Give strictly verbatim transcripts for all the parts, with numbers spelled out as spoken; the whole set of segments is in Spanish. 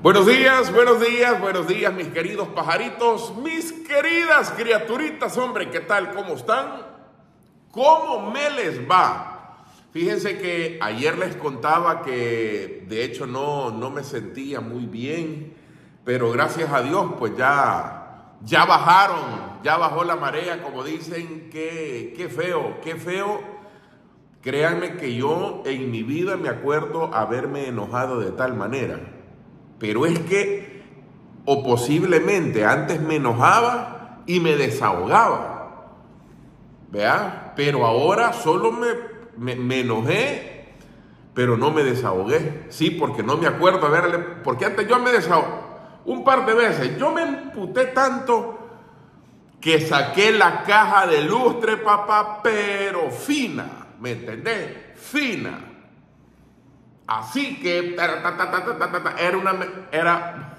Buenos días, buenos días, buenos días, mis queridos pajaritos, mis queridas criaturitas, hombre, ¿qué tal? ¿Cómo están? ¿Cómo me les va? Fíjense que ayer les contaba que de hecho no, no me sentía muy bien, pero gracias a Dios pues ya, ya bajaron, ya bajó la marea, como dicen, qué, qué feo, qué feo. Créanme que yo en mi vida me acuerdo haberme enojado de tal manera. Pero es que, o posiblemente antes me enojaba y me desahogaba, ¿vea? Pero ahora solo me, me, me enojé, pero no me desahogué. Sí, porque no me acuerdo, a ver, porque antes yo me desahogué un par de veces. Yo me emputé tanto que saqué la caja de lustre, papá, pero fina, ¿me entendés? Fina. Así que era una era,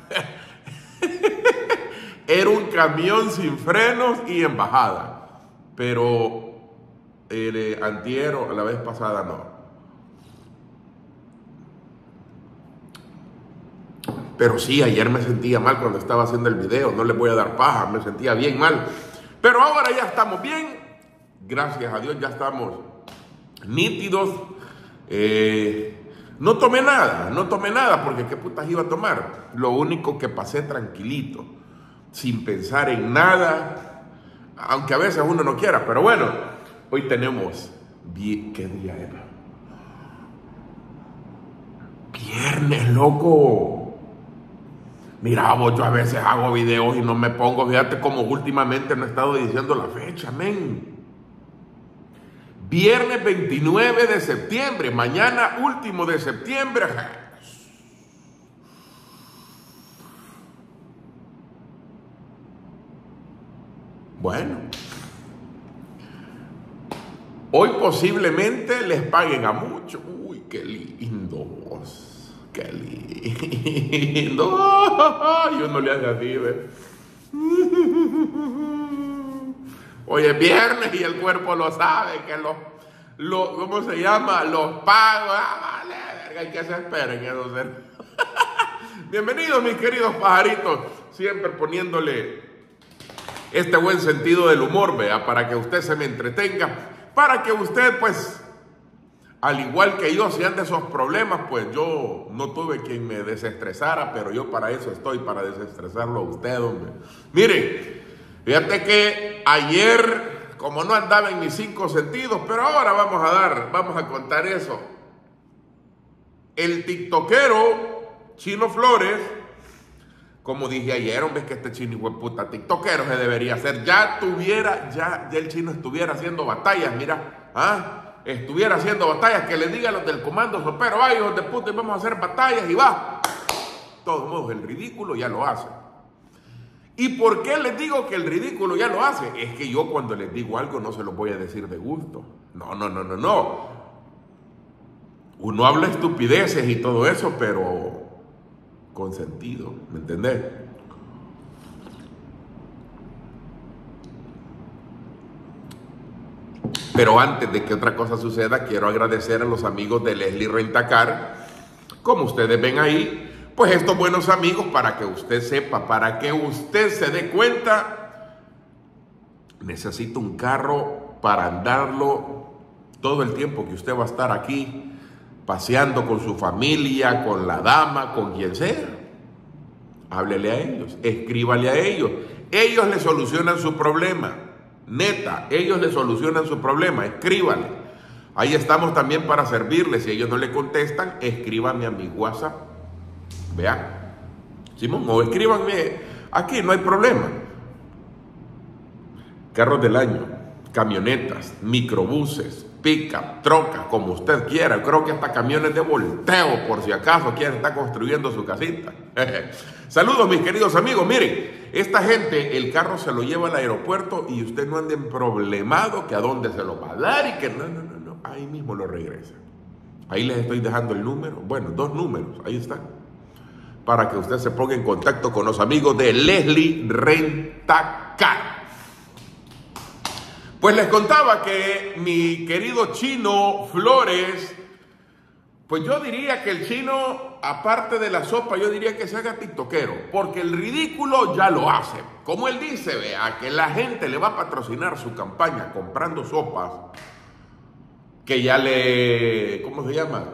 era un camión sin frenos y en bajada, pero el eh, antiero la vez pasada no. Pero sí, ayer me sentía mal cuando estaba haciendo el video, no les voy a dar paja, me sentía bien mal. Pero ahora ya estamos bien, gracias a Dios ya estamos nítidos. Eh, No tomé nada, no tomé nada, porque qué putas iba a tomar. Lo único que pasé tranquilito, sin pensar en nada, aunque a veces uno no quiera, pero bueno, hoy tenemos, ¿qué día era? Viernes, loco. Mira, vos, yo a veces hago videos y no me pongo, fíjate como últimamente no he estado diciendo la fecha, men. Viernes veintinueve de septiembre, mañana último de septiembre. Bueno, hoy posiblemente les paguen a muchos. Uy, qué lindo vos, qué lindo. Yo no le hago así, ¿ves? Hoy es viernes y el cuerpo lo sabe, que los, los ¿cómo se llama? Los pagos, ah, vale, verga, hay que se esperen eso. Bienvenidos, mis queridos pajaritos, siempre poniéndole este buen sentido del humor, vea, para que usted se me entretenga, para que usted, pues, al igual que yo, si anda esos problemas, pues yo no tuve quien me desestresara, pero yo para eso estoy, para desestresarlo a usted, hombre. Miren, fíjate que ayer, como no andaba en mis cinco sentidos, pero ahora vamos a dar, vamos a contar eso. El tiktokero Chino Flores, como dije ayer, hombre, que este chino hijo de puta tiktokero se debería hacer. Ya tuviera, ya, ya el chino estuviera haciendo batallas, mira, ¿ah? Estuviera haciendo batallas, que le diga a los del comando sopero, ay, hijos de puta, y vamos a hacer batallas y va. De todos modos, el ridículo ya lo hace. ¿Y por qué les digo que el ridículo ya lo hace? Es que yo cuando les digo algo no se lo voy a decir de gusto. No, no, no, no, no. Uno habla estupideces y todo eso, pero con sentido, ¿me entendés? Pero antes de que otra cosa suceda, quiero agradecer a los amigos de Leslie Rentacar. Como ustedes ven ahí, pues estos buenos amigos, para que usted sepa, para que usted se dé cuenta, necesita un carro para andarlo todo el tiempo que usted va a estar aquí, paseando con su familia, con la dama, con quien sea. Háblele a ellos, escríbale a ellos. Ellos le solucionan su problema. Neta, ellos le solucionan su problema, escríbale. Ahí estamos también para servirles. Si ellos no le contestan, escríbame a mi WhatsApp. Vea, Simón, o escríbanme aquí, no hay problema. Carros del año, camionetas, microbuses, pick-up, troca, como usted quiera. Creo que hasta camiones de volteo, por si acaso quieren estar construyendo su casita. Saludos, mis queridos amigos. Miren, esta gente, el carro se lo lleva al aeropuerto y usted no ande problemado que a dónde se lo va a dar y que no, no, no, no, ahí mismo lo regresa. Ahí les estoy dejando el número, bueno, dos números, ahí están, para que usted se ponga en contacto con los amigos de Leslie Rentacar. Pues les contaba que mi querido Chino Flores Pues yo diría que el chino, aparte de la sopa, yo diría que se haga tiktokero, porque el ridículo ya lo hace. Como él dice, vea, que la gente le va a patrocinar su campaña comprando sopas, que ya le, ¿cómo se llama?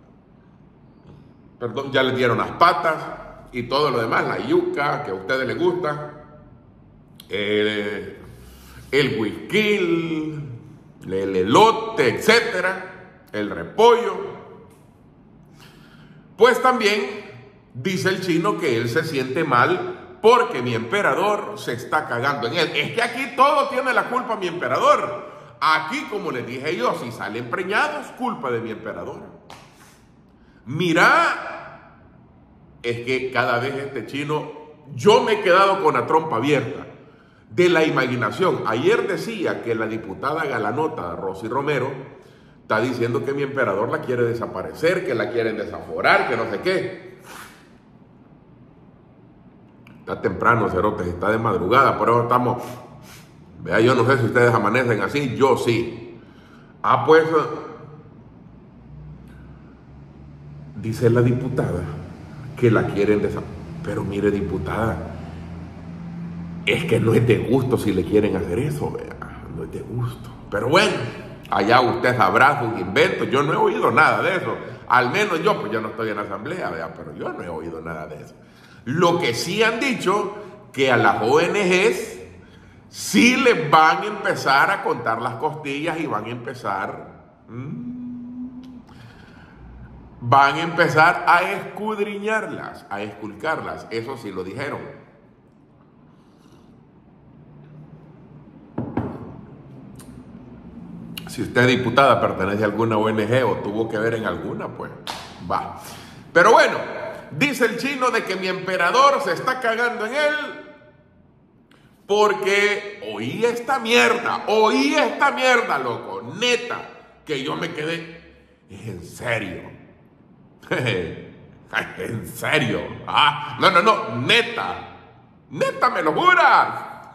Perdón, ya le dieron las patas y todo lo demás, la yuca, que a ustedes les gusta, el, el whisky, el elote, etcétera, el repollo. Pues también dice el chino que él se siente mal porque mi emperador se está cagando en él. Es que aquí todo tiene la culpa mi emperador. Aquí, como les dije yo, si salen preñados, culpa de mi emperador. Mira, es que cada vez este chino, yo me he quedado con la trompa abierta de la imaginación. Ayer decía que la diputada galanota Rosy Romero está diciendo que mi emperador la quiere desaparecer, que la quieren desaforar, que no sé qué. Está temprano, cerotes, está de madrugada, por eso estamos... Vea, yo no sé si ustedes amanecen así, yo sí. Ah, pues... Dice la diputada que la quieren desaparecer. Pero mire, diputada, es que no es de gusto si le quieren hacer eso, vea. No es de gusto. Pero bueno... Allá usted sabrá sus inventos. Yo no he oído nada de eso. Al menos yo, pues yo no estoy en la asamblea, ¿verdad? Pero yo no he oído nada de eso. Lo que sí han dicho, que a las O N Ges sí les van a empezar a contar las costillas y van a empezar... Mmm, van a empezar a escudriñarlas, a esculcarlas. Eso sí lo dijeron. Si usted, diputada, pertenece a alguna O N Ge o tuvo que ver en alguna, pues va. Pero bueno, dice el chino de que mi emperador se está cagando en él porque oí esta mierda, oí esta mierda, loco, neta, que yo me quedé, es en serio, en serio, ah, no, no, no, neta, neta, me lo juras.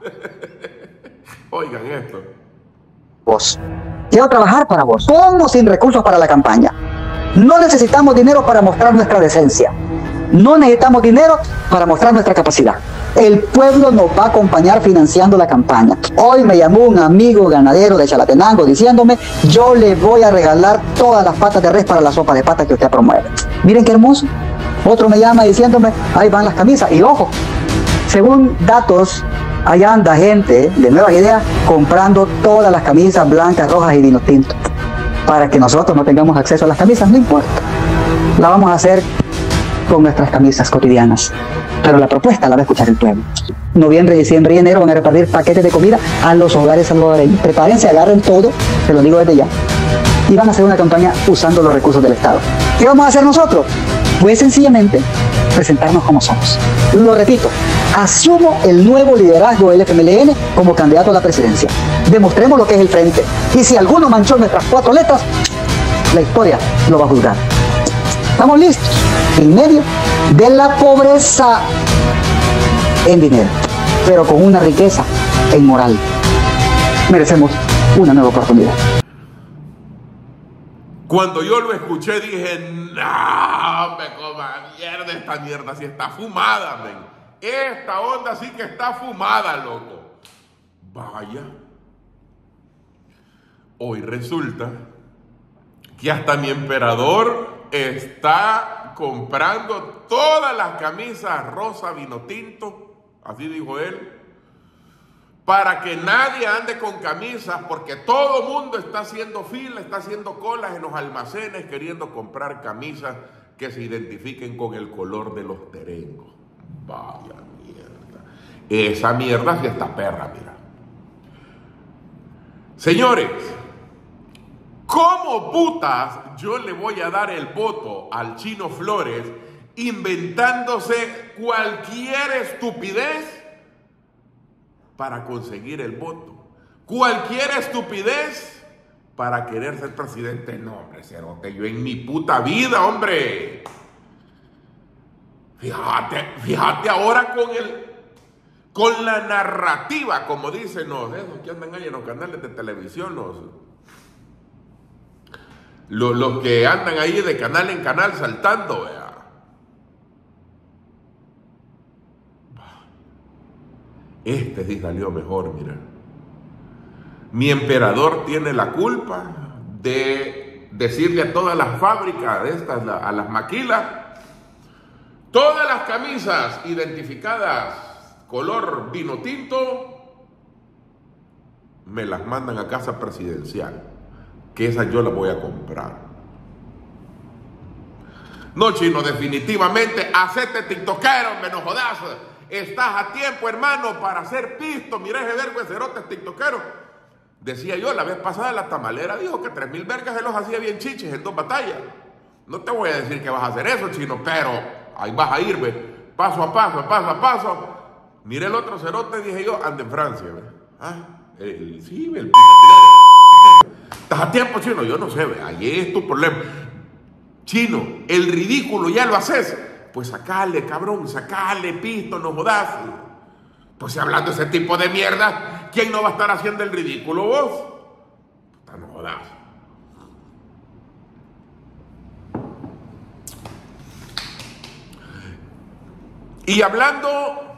Oigan esto. Vos. Quiero trabajar para vos, con o sin recursos para la campaña. No necesitamos dinero para mostrar nuestra decencia. No necesitamos dinero para mostrar nuestra capacidad. El pueblo nos va a acompañar financiando la campaña. Hoy me llamó un amigo ganadero de Chalatenango diciéndome, yo le voy a regalar todas las patas de res para la sopa de patas que usted promueve. Miren qué hermoso. Otro me llama diciéndome, ahí van las camisas. Y ojo, según datos, allá anda gente de Nuevas Ideas comprando todas las camisas blancas, rojas y vino tinto. Para que nosotros no tengamos acceso a las camisas, no importa. La vamos a hacer con nuestras camisas cotidianas. Pero la propuesta la va a escuchar el pueblo. Noviembre, diciembre y enero van a repartir paquetes de comida a los hogares salvadoreños. Prepárense, agarren todo, se lo digo desde ya. Y van a hacer una campaña usando los recursos del Estado. ¿Qué vamos a hacer nosotros? Pues sencillamente presentarnos como somos. Lo repito, asumo el nuevo liderazgo del F M L N como candidato a la presidencia. Demostremos lo que es el frente. Y si alguno manchó nuestras cuatro letras, la historia lo va a juzgar. Estamos listos en medio de la pobreza en dinero, pero con una riqueza en moral. Merecemos una nueva oportunidad. Cuando yo lo escuché dije, no, me coma mierda, esta mierda sí está fumada, men. Esta onda sí que está fumada, loco. Vaya. Hoy resulta que hasta mi emperador está comprando todas las camisas rosa vino tinto, así dijo él, para que nadie ande con camisas, porque todo el mundo está haciendo fila, está haciendo colas en los almacenes queriendo comprar camisas que se identifiquen con el color de los terengos. Vaya mierda. Esa mierda sí está perra, mira. Señores, ¿cómo putas yo le voy a dar el voto al Chino Flores inventándose cualquier estupidez para conseguir el voto? Cualquier estupidez para querer ser presidente. No, hombre, cerote, yo en mi puta vida, hombre. Fíjate, fíjate ahora con el, con la narrativa, como dicen los, esos que andan ahí en los canales de televisión, los, Los, los que andan ahí de canal en canal saltando, vea. Este sí salió mejor, mira. Mi emperador tiene la culpa de decirle a todas las fábricas de estas, a las maquilas, todas las camisas identificadas color vino tinto, me las mandan a casa presidencial, que esas yo las voy a comprar. No, Chino, definitivamente, hacete tiktokero, me no jodas. Estás a tiempo, hermano, para hacer pisto. Mira ese vergo de cerotes tiktokero. Decía yo, la vez pasada la tamalera dijo que tres mil vergas se los hacía bien chiches en dos batallas. No te voy a decir que vas a hacer eso, Chino, pero ahí vas a ir, ve, paso a paso, paso a paso. Mire el otro cerote, dije yo, anda en Francia, ve. Ah, el, sí, el pica. Estás a tiempo, Chino, yo no sé, ve, ahí es tu problema. Chino, el ridículo ya lo haces. Pues sacale, cabrón, sacale, pisto, no jodas. Pues si hablando de ese tipo de mierda, ¿quién no va a estar haciendo el ridículo vos? Puta, no jodas. Y hablando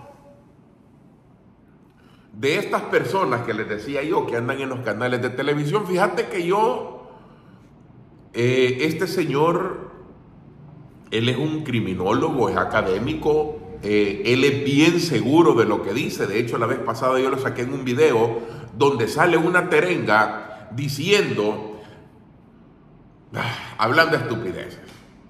de estas personas que les decía yo que andan en los canales de televisión, fíjate que yo, eh, este señor, él es un criminólogo, es académico, eh, él es bien seguro de lo que dice. De hecho, la vez pasada yo lo saqué en un video donde sale una terenga diciendo, ah, hablando de estupideces.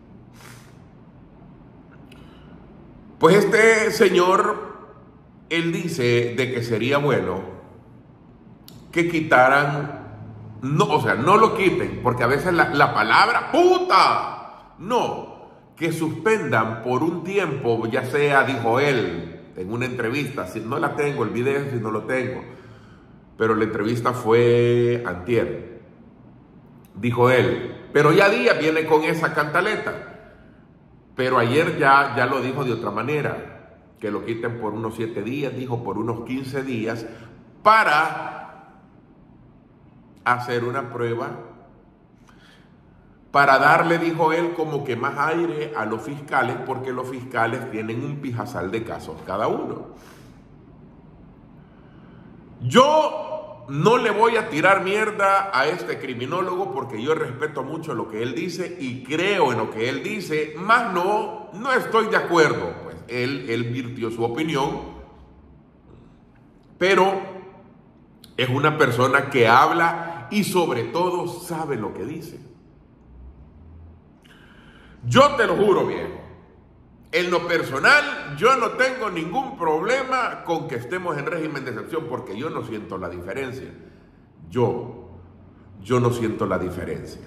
Pues este señor, él dice de que sería bueno que quitaran, no, o sea, no lo quiten, porque a veces la, la palabra puta, no, que suspendan por un tiempo, ya sea, dijo él en una entrevista, si no la tengo, el video si no lo tengo, pero la entrevista fue antier, dijo él, pero ya día viene con esa cantaleta, pero ayer ya, ya lo dijo de otra manera, que lo quiten por unos siete días, dijo por unos quince días, para hacer una prueba, para darle, dijo él, como que más aire a los fiscales, porque los fiscales tienen un pijazal de casos cada uno. Yo no le voy a tirar mierda a este criminólogo porque yo respeto mucho lo que él dice y creo en lo que él dice, más no, no estoy de acuerdo. Pues él, él virtió su opinión, pero es una persona que habla y sobre todo sabe lo que dice. Yo te lo juro, viejo, en lo personal yo no tengo ningún problema con que estemos en régimen de excepción porque yo no siento la diferencia. Yo, yo no siento la diferencia.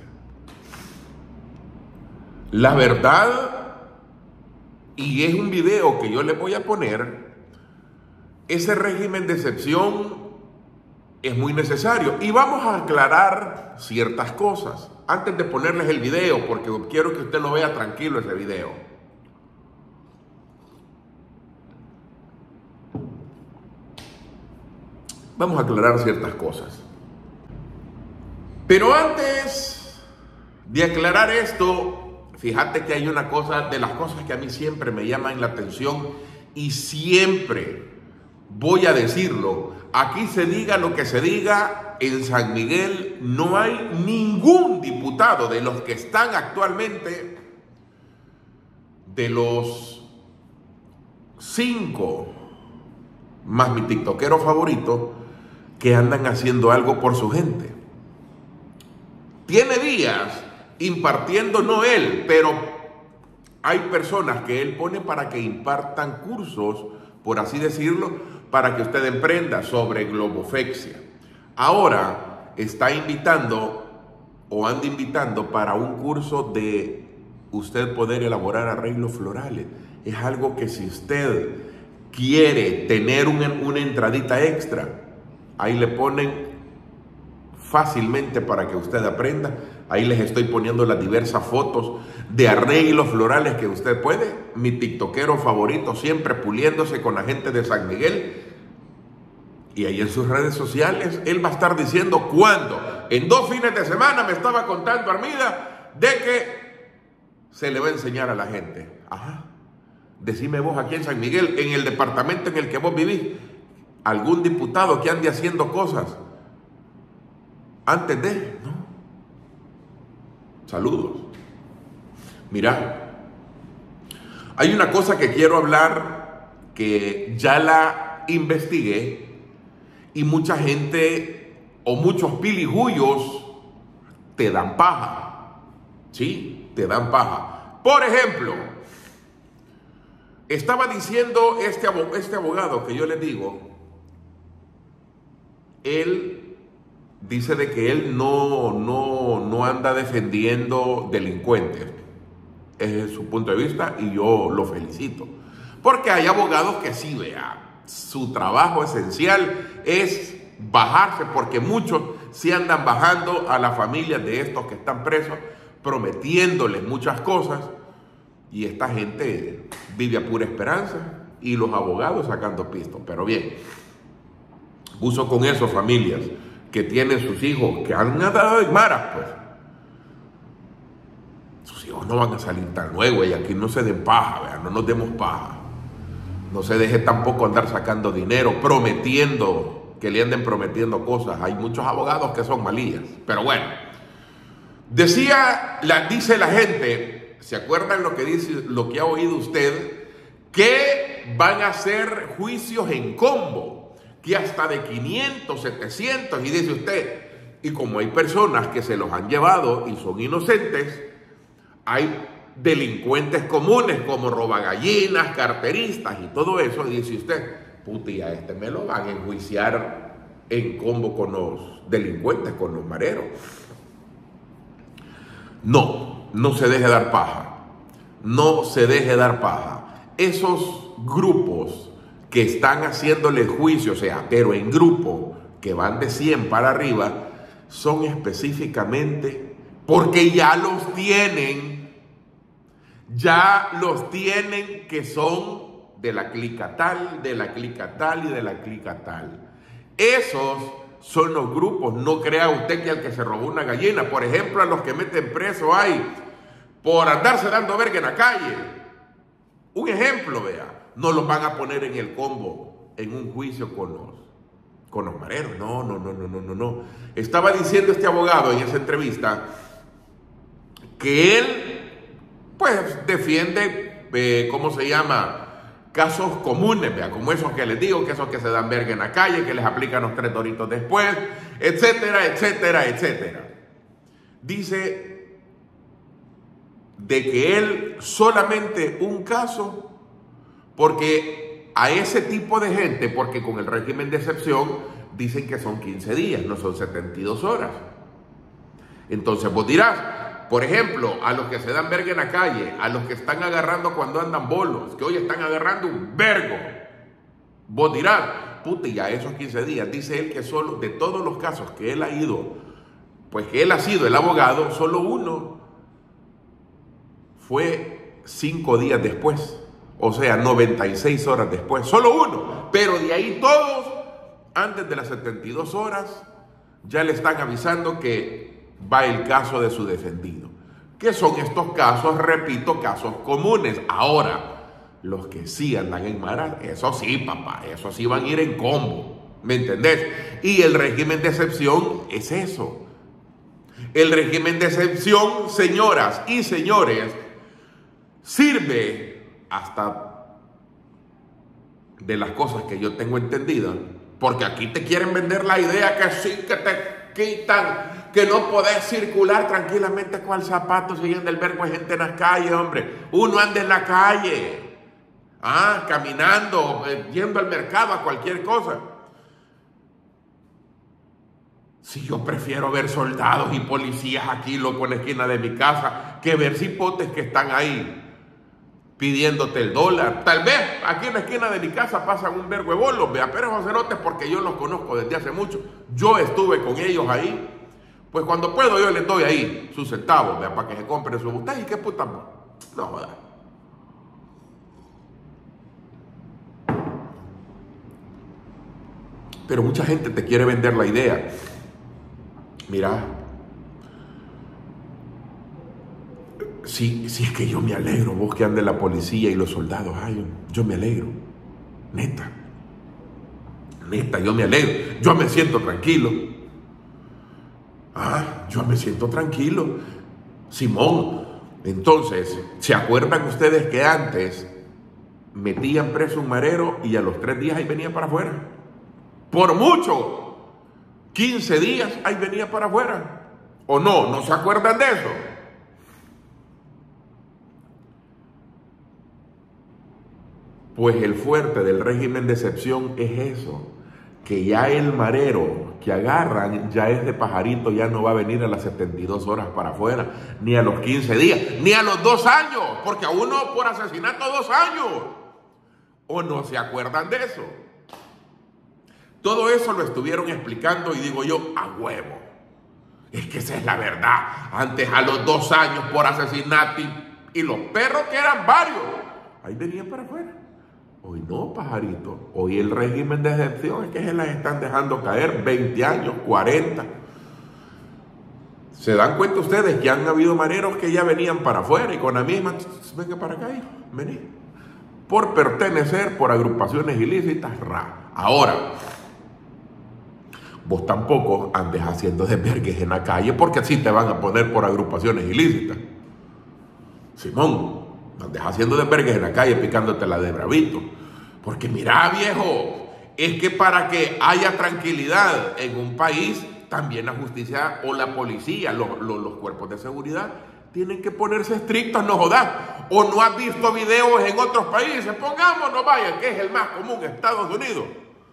La verdad, y es un video que yo les voy a poner, ese régimen de excepción es muy necesario. Y vamos a aclarar ciertas cosas antes de ponerles el video, porque quiero que usted lo vea tranquilo ese video. Vamos a aclarar ciertas cosas. Pero antes de aclarar esto, fíjate que hay una cosa, de las cosas que a mí siempre me llaman la atención y siempre voy a decirlo. Aquí se diga lo que se diga, en San Miguel no hay ningún diputado de los que están actualmente, de los cinco, más mi tiktokero favorito, que andan haciendo algo por su gente. Tiene días impartiendo, no él, pero hay personas que él pone para que impartan cursos, por así decirlo, para que usted emprenda sobre globofexia. Ahora está invitando o anda invitando para un curso de usted poder elaborar arreglos florales. Es algo que si usted quiere tener una, una entradita extra, ahí le ponen fácilmente para que usted aprenda. Ahí les estoy poniendo las diversas fotos de arreglos florales que usted puede. Mi tiktokero favorito siempre puliéndose con la gente de San Miguel. Y ahí en sus redes sociales, él va a estar diciendo cuándo. En dos fines de semana me estaba contando Armida de que se le va a enseñar a la gente. Ajá. Decime vos aquí en San Miguel, en el departamento en el que vos vivís, algún diputado que ande haciendo cosas antes de, ¿no? Saludos. Mira, hay una cosa que quiero hablar que ya la investigué y mucha gente o muchos pilijullos te dan paja, ¿sí? Te dan paja. Por ejemplo, estaba diciendo este, abog- este abogado que yo les digo, él dice de que él no, no, no anda defendiendo delincuentes. Ese es su punto de vista y yo lo felicito. Porque hay abogados que sí, vea, su trabajo esencial es bajarse, porque muchos sí andan bajando a las familias de estos que están presos, prometiéndoles muchas cosas, y esta gente vive a pura esperanza, y los abogados sacando pistos. Pero bien, uso con eso familias que tienen sus hijos que han nadado en maras, pues sus hijos no van a salir tan luego, y aquí no se den paja, ¿verdad? No nos demos paja. No se deje tampoco andar sacando dinero, prometiendo, que le anden prometiendo cosas. Hay muchos abogados que son malillas. Pero bueno, decía, la, dice la gente, ¿se acuerdan lo que dice, lo que ha oído usted? Que van a hacer juicios en combo, que hasta de quinientos, setecientos, y dice usted, y como hay personas que se los han llevado y son inocentes, hay delincuentes comunes como robagallinas, carteristas y todo eso, y dice usted, puti, a este me lo van a enjuiciar en combo con los delincuentes, con los mareros. No, no se deje dar paja, no se deje dar paja. Esos grupos que están haciéndole juicio, o sea, pero en grupo, que van de cien para arriba, son específicamente porque ya los tienen, ya los tienen que son de la clica tal, de la clica tal y de la clica tal. Esos son los grupos. No crea usted que al que se robó una gallina, por ejemplo, a los que meten preso hay por andarse dando verga en la calle. Un ejemplo, vea, no los van a poner en el combo, en un juicio con los, con los mareros. No, no, no, no, no, no, no. Estaba diciendo este abogado en esa entrevista que él, pues, defiende, eh, ¿cómo se llama? Casos comunes, vea, como esos que les digo, que esos que se dan verga en la calle, que les aplican los tres doritos después, etcétera, etcétera, etcétera. Dice de que él solamente un caso, porque a ese tipo de gente, porque con el régimen de excepción dicen que son quince días, no son setenta y dos horas. Entonces vos dirás, por ejemplo, a los que se dan verga en la calle, a los que están agarrando cuando andan bolos, que hoy están agarrando un vergo, vos dirás, puta, ya esos quince días, dice él que solo de todos los casos que él ha ido, pues que él ha sido el abogado, solo uno fue cinco días después, o sea, noventa y seis horas después, solo uno, pero de ahí todos, antes de las setenta y dos horas, ya le están avisando que va el caso de su defendido. ¿Qué son estos casos? Repito, casos comunes. Ahora, los que sí andan en maras, eso sí, papá, eso sí van a ir en combo, ¿me entendés? Y el régimen de excepción es eso. El régimen de excepción, señoras y señores, sirve hasta de las cosas que yo tengo entendidas, porque aquí te quieren vender la idea que sí, que te quitan, que no podés circular tranquilamente con el zapato siguiendo el verbo de gente en las calles, hombre. Uno anda en la calle, ah, caminando, eh, yendo al mercado, a cualquier cosa. Si yo prefiero ver soldados y policías aquí, loco, en la esquina de mi casa, que ver cipotes que están ahí pidiéndote el dólar. Tal vez aquí en la esquina de mi casa pasan un vergo de bolos, vea, pero esos cerotes, porque yo los conozco desde hace mucho. Yo estuve con ellos ahí. Pues cuando puedo yo les doy ahí sus centavos, vea, para que se compren su botella. ¿Y qué puta? No joda. Pero mucha gente te quiere vender la idea. Mira, si, si es que yo me alegro, vos que andes la policía y los soldados, ay, yo me alegro, neta, neta, yo me alegro, yo me siento tranquilo, ah, yo me siento tranquilo, Simón. Entonces, ¿se acuerdan ustedes que antes metían preso un marero y a los tres días ahí venía para afuera? Por mucho, quince días ahí venía para afuera. ¿O no? ¿No se acuerdan de eso? Pues el fuerte del régimen de excepción es eso, que ya el marero que agarran ya es de pajarito, ya no va a venir a las setenta y dos horas para afuera, ni a los quince días, ni a los dos años, porque a uno por asesinato dos años. ¿O no se acuerdan de eso? Todo eso lo estuvieron explicando y digo yo, a huevo. Es que esa es la verdad. Antes a los dos años por asesinato y, y los perros que eran varios, ahí venían para afuera. Hoy no, pajarito. Hoy el régimen de excepción es que se las están dejando caer veinte años, cuarenta. ¿Se dan cuenta ustedes que han habido mareros que ya venían para afuera y con la misma, venga para acá, hijo, vení? Por pertenecer, por agrupaciones ilícitas, ra. Ahora, vos tampoco andes haciendo desvergues en la calle porque así te van a poner por agrupaciones ilícitas. Simón, andes haciendo desvergues en la calle picándote la de bravito. Porque mira, viejo, es que para que haya tranquilidad en un país, también la justicia o la policía, los, los, los cuerpos de seguridad, tienen que ponerse estrictos, no jodas. O no has visto videos en otros países, pongámonos, vaya, que es el más común, Estados Unidos.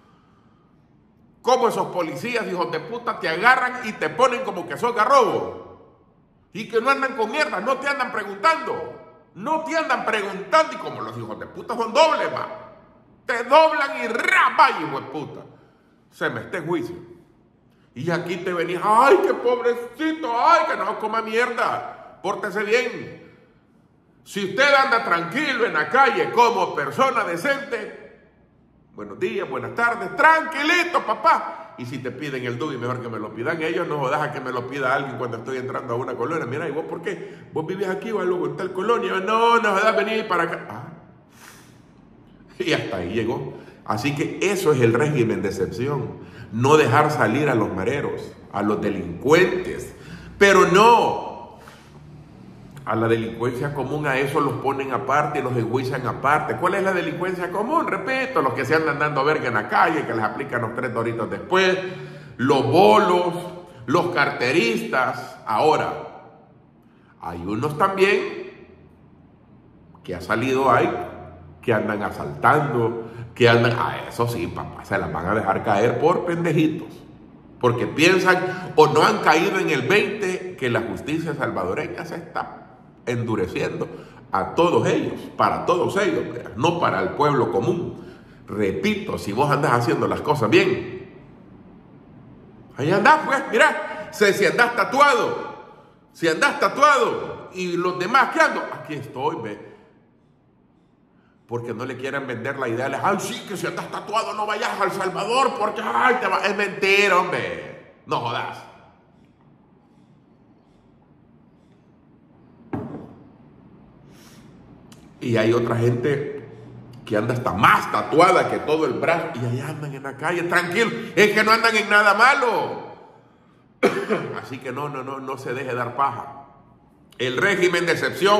Cómo esos policías, hijos de puta, te agarran y te ponen como que sos garrobo. Y que no andan con mierda, no te andan preguntando. No te andan preguntando. Y como los hijos de puta son dobles, va. Te doblan y rapa, hijo de puta. Se me está en juicio. Y aquí te venís, ay, qué pobrecito, ay, que no coma mierda. Pórtese bien. Si usted anda tranquilo en la calle como persona decente, buenos días, buenas tardes, tranquilito, papá. Y si te piden el D U I, mejor que me lo pidan ellos, no jodas a que me lo pida alguien cuando estoy entrando a una colonia. Mira, ¿y vos por qué? ¿Vos vivís aquí o luego en tal colonia? No, no jodas, venir para acá. Ah. Y hasta ahí llegó. Así que eso es el régimen de excepción. No dejar salir a los mareros, a los delincuentes. Pero no. A la delincuencia común, a eso los ponen aparte y los enjuician aparte. ¿Cuál es la delincuencia común? Repito, los que se andan dando verga en la calle, que les aplican los tres doritos después, los bolos, los carteristas. Ahora, hay unos también que ha salido ahí, que andan asaltando, que andan... Ah, eso sí, papá, se las van a dejar caer por pendejitos. Porque piensan o no han caído en el veinte que la justicia salvadoreña se está endureciendo a todos ellos, para todos ellos, ¿verdad? No para el pueblo común. Repito, si vos andás haciendo las cosas bien, ahí andás, pues, mirá, si, si andás tatuado, si andás tatuado y los demás, ¿qué ando? Aquí estoy, ve. Porque no le quieren vender la idea, ay, sí, que si andas tatuado no vayas a El Salvador, porque, ay, te va... Es mentira, hombre, no jodas. Y hay otra gente que anda hasta más tatuada que todo el brazo y ahí andan en la calle, tranquilo, es que no andan en nada malo. Así que no, no, no, no se deje dar paja. El régimen de excepción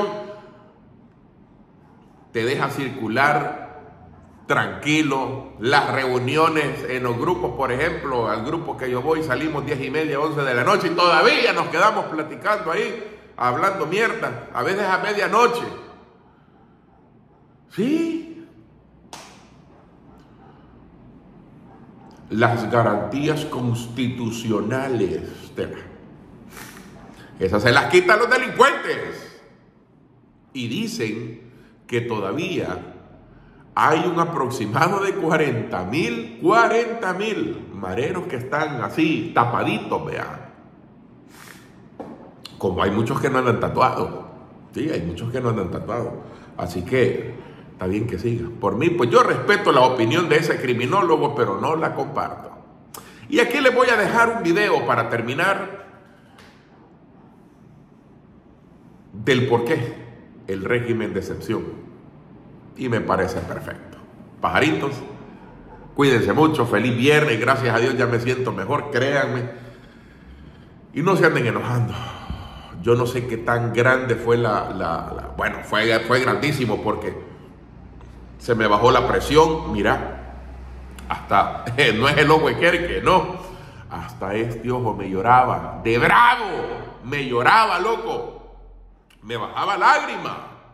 te deja circular tranquilo. Las reuniones en los grupos, por ejemplo, al grupo que yo voy, salimos diez y media, once de la noche y todavía nos quedamos platicando ahí, hablando mierda, a veces a medianoche. Sí. Las garantías constitucionales, de la... esas se las quitan los delincuentes. Y dicen que todavía hay un aproximado de cuarenta mil, cuarenta mil mareros que están así, tapaditos, vean. Como hay muchos que no andan tatuados. Sí, hay muchos que no andan tatuados. Así que está bien que siga. Por mí, pues yo respeto la opinión de ese criminólogo, pero no la comparto. Y aquí les voy a dejar un video para terminar del por qué el régimen de excepción. Y me parece perfecto. Pajaritos, cuídense mucho, feliz viernes, gracias a Dios ya me siento mejor, créanme. Y no se anden enojando. Yo no sé qué tan grande fue la... la, la bueno, fue, fue grandísimo porque se me bajó la presión, mira. Hasta, eh, no es el ojo que no, hasta este ojo me lloraba, de bravo, me lloraba, loco, me bajaba lágrimas.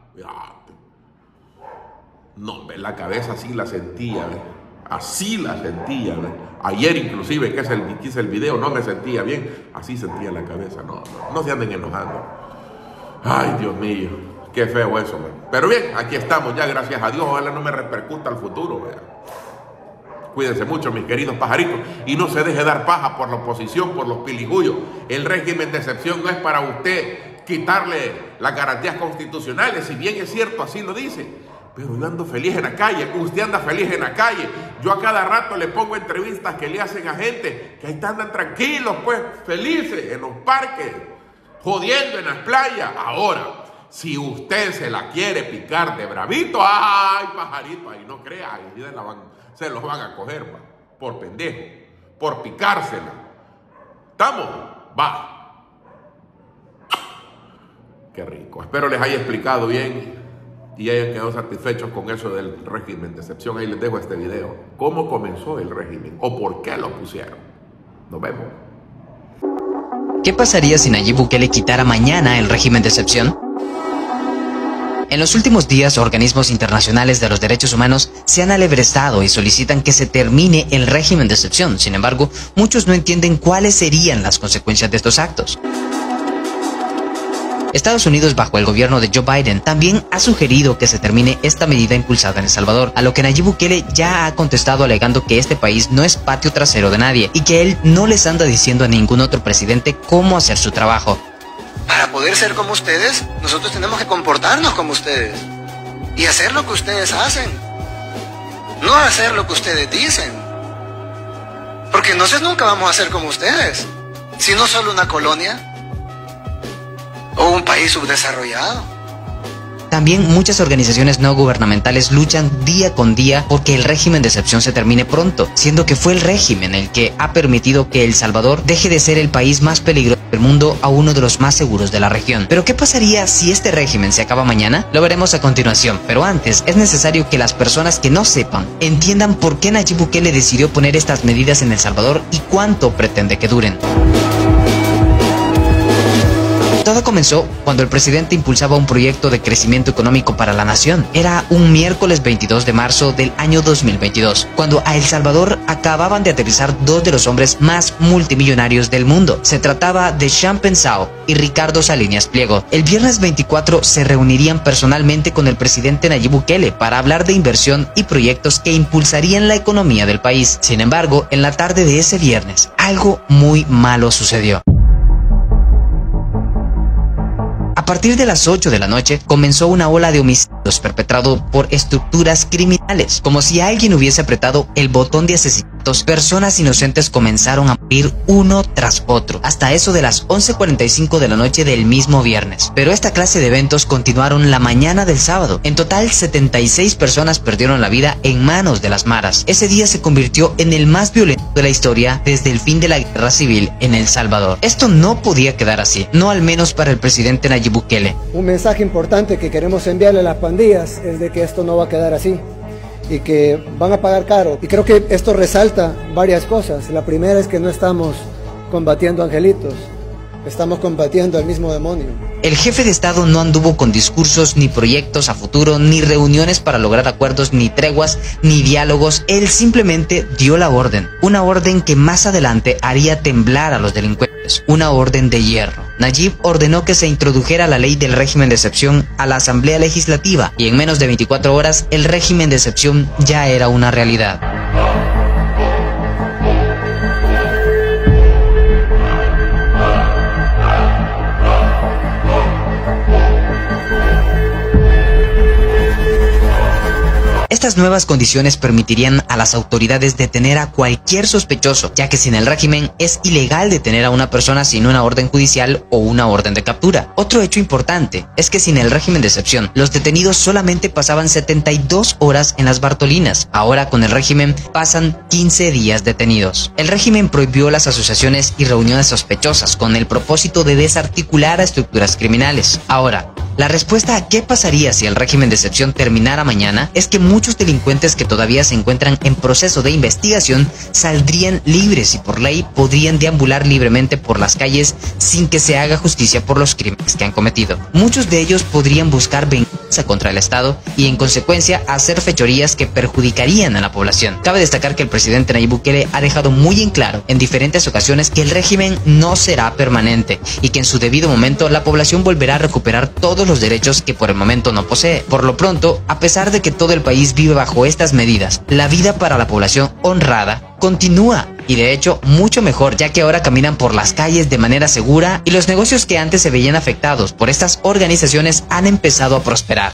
No, la cabeza así la sentía, ¿ves? Así la sentía, ¿ves? Ayer inclusive, que es el, que hice el video, no me sentía bien, así sentía la cabeza, no, no, no se anden enojando. Ay, Dios mío, qué feo eso, ¿ves? Pero bien, aquí estamos ya, gracias a Dios, ojalá no me repercuta al futuro, ¿ves? Cuídense mucho, mis queridos pajaritos, y no se deje dar paja por la oposición, por los pilijullos. El régimen de excepción no es para usted quitarle las garantías constitucionales, si bien es cierto, así lo dice. Pero yo ando feliz en la calle, usted anda feliz en la calle. Yo a cada rato le pongo entrevistas que le hacen a gente que ahí andan tranquilos, pues, felices en los parques, jodiendo en las playas. Ahora, si usted se la quiere picar de bravito, ay, pajarito, ahí no crea, ahí de la van... se los van a coger, va, por pendejo, por picársela. ¿Estamos? Va. Qué rico. Espero les haya explicado bien y hayan quedado satisfechos con eso del régimen de excepción. Ahí les dejo este video. ¿Cómo comenzó el régimen? ¿O por qué lo pusieron? Nos vemos. ¿Qué pasaría si Nayib Bukele quitara mañana el régimen de excepción? En los últimos días, organismos internacionales de los derechos humanos se han alebrestado y solicitan que se termine el régimen de excepción. Sin embargo, muchos no entienden cuáles serían las consecuencias de estos actos. Estados Unidos, bajo el gobierno de Joe Biden, también ha sugerido que se termine esta medida impulsada en El Salvador, a lo que Nayib Bukele ya ha contestado alegando que este país no es patio trasero de nadie y que él no les anda diciendo a ningún otro presidente cómo hacer su trabajo. Para poder ser como ustedes, nosotros tenemos que comportarnos como ustedes y hacer lo que ustedes hacen, no hacer lo que ustedes dicen, porque entonces nunca vamos a ser como ustedes, sino solo una colonia o un país subdesarrollado. También muchas organizaciones no gubernamentales luchan día con día porque el régimen de excepción se termine pronto, siendo que fue el régimen el que ha permitido que El Salvador deje de ser el país más peligroso del mundo a uno de los más seguros de la región. Pero ¿qué pasaría si este régimen se acaba mañana? Lo veremos a continuación, pero antes es necesario que las personas que no sepan entiendan por qué Nayib Bukele decidió poner estas medidas en El Salvador y cuánto pretende que duren. Todo comenzó cuando el presidente impulsaba un proyecto de crecimiento económico para la nación. Era un miércoles veintidós de marzo del año dos mil veintidós, cuando a El Salvador acababan de aterrizar dos de los hombres más multimillonarios del mundo. Se trataba de Sean Pensao y Ricardo Salinas Pliego. El viernes veinticuatro se reunirían personalmente con el presidente Nayib Bukele para hablar de inversión y proyectos que impulsarían la economía del país. Sin embargo, en la tarde de ese viernes, algo muy malo sucedió. A partir de las ocho de la noche comenzó una ola de homicidios perpetrado por estructuras criminales. Como si alguien hubiese apretado el botón de asesinatos, personas inocentes comenzaron a morir uno tras otro, hasta eso de las once cuarenta y cinco de la noche del mismo viernes. Pero esta clase de eventos continuaron la mañana del sábado. En total, setenta y seis personas perdieron la vida en manos de las maras. Ese día se convirtió en el más violento de la historia desde el fin de la guerra civil en El Salvador. Esto no podía quedar así, no al menos para el presidente Nayib Bukele. Un mensaje importante que queremos enviarle a las pandillas es de que esto no va a quedar así y que van a pagar caro. Y creo que esto resalta varias cosas. La primera es que no estamos combatiendo angelitos, estamos combatiendo al mismo demonio. El jefe de Estado no anduvo con discursos, ni proyectos a futuro, ni reuniones para lograr acuerdos, ni treguas, ni diálogos. Él simplemente dio la orden, una orden que más adelante haría temblar a los delincuentes, una orden de hierro. Nayib ordenó que se introdujera la ley del régimen de excepción a la Asamblea Legislativa y en menos de veinticuatro horas el régimen de excepción ya era una realidad. Estas Estas nuevas condiciones permitirían a las autoridades detener a cualquier sospechoso, ya que sin el régimen es ilegal detener a una persona sin una orden judicial o una orden de captura. Otro hecho importante es que sin el régimen de excepción, los detenidos solamente pasaban setenta y dos horas en las Bartolinas. Ahora con el régimen pasan quince días detenidos. El régimen prohibió las asociaciones y reuniones sospechosas con el propósito de desarticular a estructuras criminales. Ahora, la respuesta a qué pasaría si el régimen de excepción terminara mañana es que muchos delincuentes que todavía se encuentran en proceso de investigación saldrían libres y por ley podrían deambular libremente por las calles sin que se haga justicia por los crímenes que han cometido. Muchos de ellos podrían buscar venganza contra el Estado y en consecuencia hacer fechorías que perjudicarían a la población. Cabe destacar que el presidente Nayib Bukele ha dejado muy en claro en diferentes ocasiones que el régimen no será permanente y que en su debido momento la población volverá a recuperar todos los derechos que por el momento no posee. Por lo pronto, a pesar de que todo el país vive bajo estas medidas, la vida para la población honrada continúa y de hecho mucho mejor, ya que ahora caminan por las calles de manera segura y los negocios que antes se veían afectados por estas organizaciones han empezado a prosperar.